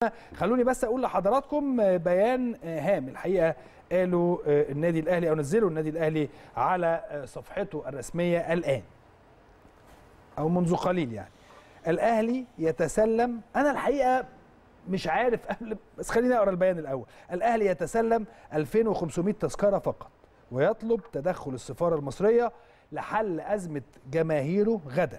خلوني بس اقول لحضراتكم بيان هام الحقيقه قالوا النادي الاهلي او نزلوا النادي الاهلي على صفحته الرسميه الان او منذ قليل. يعني الاهلي يتسلم، انا الحقيقه مش عارف قبل، بس خليني اقرا البيان الاول. الاهلي يتسلم 2500 تذكره فقط ويطلب تدخل السفاره المصريه لحل ازمه جماهيره غدا.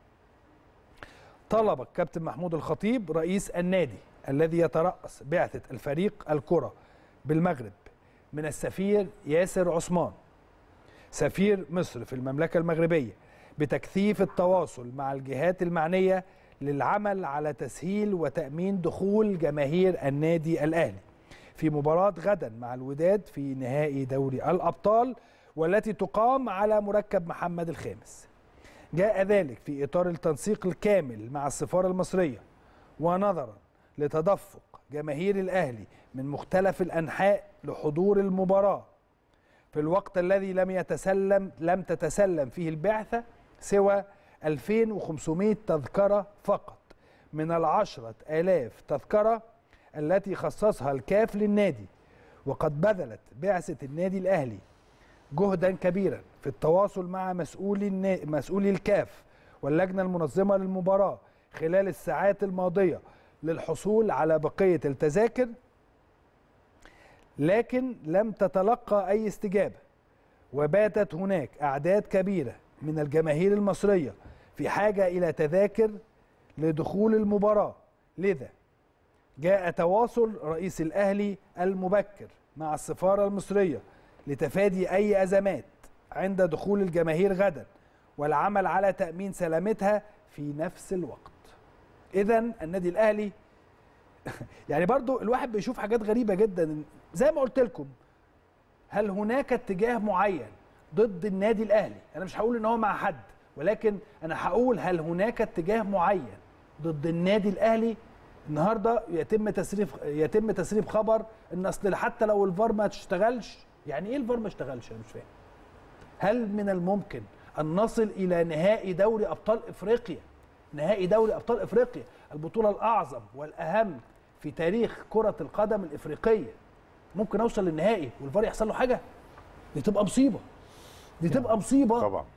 طلب الكابتن محمود الخطيب رئيس النادي الذي يترأس بعثة الفريق الكرة بالمغرب من السفير ياسر عثمان سفير مصر في المملكة المغربية بتكثيف التواصل مع الجهات المعنية للعمل على تسهيل وتأمين دخول جماهير النادي الأهلي في مباراة غدا مع الوداد في نهائي دوري الأبطال والتي تقام على مركب محمد الخامس. جاء ذلك في إطار التنسيق الكامل مع السفارة المصرية ونظرا لتدفق جماهير الأهلي من مختلف الأنحاء لحضور المباراة في الوقت الذي لم تتسلم فيه البعثة سوى 2500 تذكرة فقط من 10,000 تذكرة التي خصصها الكاف للنادي. وقد بذلت بعثة النادي الأهلي جهدا كبيرا في التواصل مع مسؤولي الكاف واللجنة المنظمة للمباراة خلال الساعات الماضية للحصول على بقية التذاكر، لكن لم تتلقى أي استجابة، وباتت هناك أعداد كبيرة من الجماهير المصرية في حاجة إلى تذاكر لدخول المباراة. لذا جاء تواصل رئيس الأهلي المبكر مع السفارة المصرية لتفادي أي أزمات عند دخول الجماهير غدا والعمل على تأمين سلامتها في نفس الوقت. إذن النادي الأهلي يعني برضو الواحد بيشوف حاجات غريبة جدا. زي ما قلت لكم، هل هناك اتجاه معين ضد النادي الأهلي؟ أنا مش هقول إن هو مع حد، ولكن أنا هقول هل هناك اتجاه معين ضد النادي الأهلي؟ النهارده يتم تسريب خبر ان اصل حتى لو الفار ما تشتغلش. يعني ايه الفار ما اشتغلش؟ انا مش فاهم. هل من الممكن ان نصل الى نهائي دوري ابطال افريقيا؟ نهائي دوري ابطال افريقيا، البطوله الاعظم والاهم في تاريخ كره القدم الافريقيه، ممكن اوصل للنهائي والفار يحصل له حاجه؟ دي تبقى مصيبه، دي تبقى مصيبه طبعا.